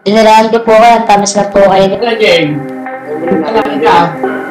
Dinalahan ko po kayo, tamis na po kayo. Ito, Jeng. Wala ka.